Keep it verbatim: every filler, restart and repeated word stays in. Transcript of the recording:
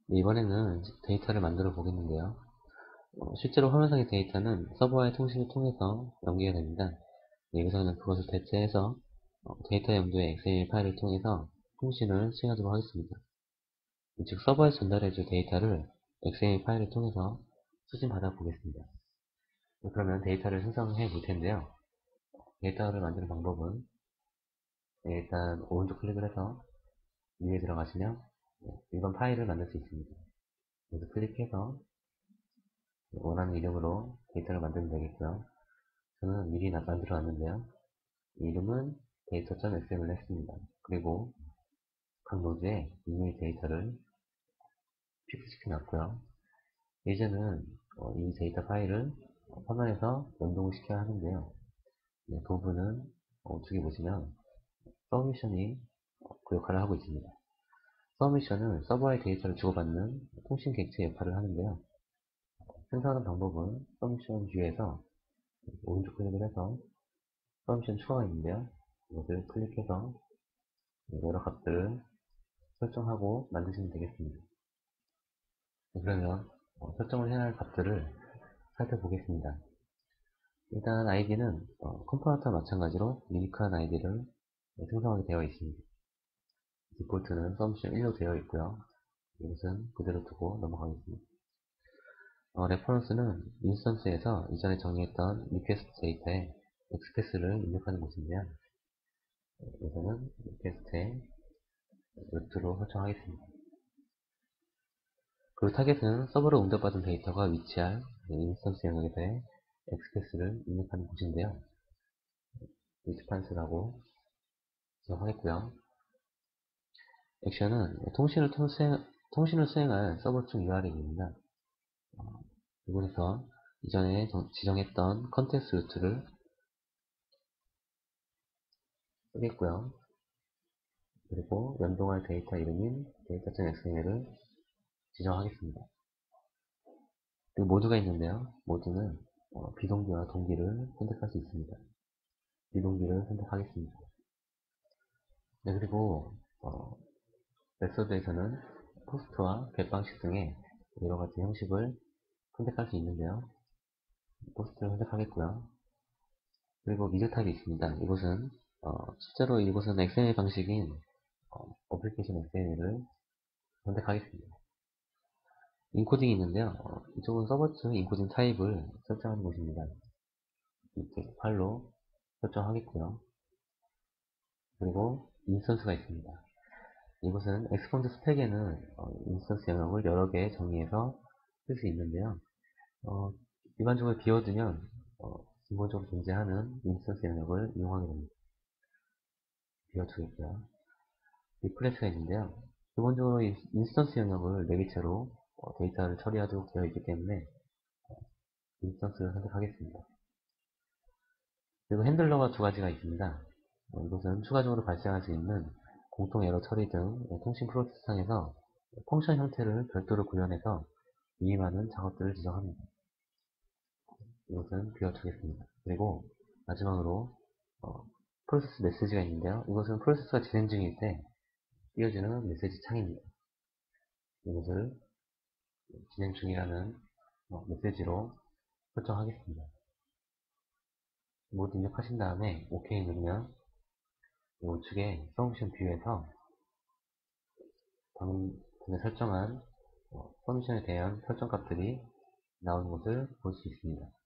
네, 이번에는 데이터를 만들어 보겠는데요. 어, 실제로 화면상의 데이터는 서버와의 통신을 통해서 연계가 됩니다. 네, 여기서는 그것을 대체해서 어, 데이터 용도의 엑스엠엘 파일을 통해서 통신을 수행하도록 하겠습니다. 즉 서버에서 전달해줄 데이터를 엑스엠엘 파일을 통해서 수신 받아 보겠습니다. 네, 그러면 데이터를 생성해 볼 텐데요. 데이터를 만드는 방법은 네, 일단 오른쪽 클릭을 해서 위에 들어가시면 네, 이번 파일을 만들 수 있습니다. 여기서 클릭해서 원하는 이름으로 데이터를 만들면 되겠고요. 저는 미리 만들어 놨는데요. 이름은 데이터.엑스엠엘로 했습니다. 그리고 각 노드에 이메일 데이터를 픽스시켜 놨고요. 이제는 어, 이 데이터 파일을 화면에서 연동을 시켜야 하는데요. 네, 도구는 어, 우측에 보시면 서미션이 어, 그 역할을 하고 있습니다. 서미션은 서버의 데이터를 주고받는 통신 객체 역할을 하는데요. 생성하는 방법은 서미션 뷰에서 오른쪽 클릭을 해서 서미션 추가가 있는데요. 이것을 클릭해서 여러 값들을 설정하고 만드시면 되겠습니다. 그러면 어, 설정을 해야 할 값들을 살펴보겠습니다. 일단 아이디는 어, 컴포넌트와 마찬가지로 유니크한 아이디를 생성하게 되어 있습니다. 디폴트는 서미션 일로 되어 있고요. 이것은 그대로 두고 넘어가겠습니다. 어, 레퍼런스는 인스턴스에서 이전에 정의했던 리퀘스트 데이터에 엑스패스를 입력하는 곳인데요. 여기서는 리퀘스트에 루트로 설정하겠습니다. 그 타겟은 서버로 응답받은 데이터가 위치할 인스턴스 영역에 대해 엑스패스를 입력하는 곳인데요. 리스판스라고 지정하겠고요. 액션은 통신을, 수행, 통신을 수행할 서버 측 유알엘입니다. 어, 이곳에서 이전에 지정했던 컨텍스트 루트를 쓰겠고요. 그리고 연동할 데이터 이름인 데이터.엑스엠엘을 지정하겠습니다. 그리고 모드가 있는데요. 모드는 어, 비동기와 동기를 선택할 수 있습니다. 비동기를 선택하겠습니다. 네, 그리고 어, 메소드에서는 포스트와 get 방식 등의 여러가지 형식을 선택할 수 있는데요. 포스트를 선택하겠고요. 그리고 미드 탑이 있습니다. 이곳은 어, 실제로 이곳은 엑스엠엘 방식인 어, 어플리케이션 엑스엠엘을 선택하겠습니다. 인코딩이 있는데요. 어, 이쪽은 서버 측 인코딩 타입을 설정하는 곳입니다. 이렇게 팔로 설정하겠고요. 그리고 인스턴스가 있습니다. 이곳은 엑스펀드 스펙에는 어, 인스턴스 영역을 여러 개 정의해서 쓸 수 있는데요. 어, 일반적으로 비워두면 어, 기본적으로 존재하는 인스턴스 영역을 이용하게 됩니다. 비워두겠고요. 리플렉스가 있는데요. 기본적으로 인스턴스 영역을 네 개체로 어, 데이터를 처리하도록 되어 있기 때문에 인스턴스를 선택하겠습니다. 그리고 핸들러가 두 가지가 있습니다. 어, 이것은 추가적으로 발생할 수 있는 공통 에러 처리 등 통신 프로세스상에서 펑션 형태를 별도로 구현해서 위임하는 작업들을 지정합니다. 이것은 비워두겠습니다. 그리고 마지막으로 어, 프로세스 메시지가 있는데요. 이것은 프로세스가 진행 중일 때 띄워주는 메시지 창입니다. 이것을 진행 중이라는 어, 메시지로 설정하겠습니다. 모두 입력하신 다음에 OK 누르면 우측에 펑션 뷰에서 방금 전에 설정한 어, 퍼미션에 대한 설정 값들이 나오는 것을 볼 수 있습니다.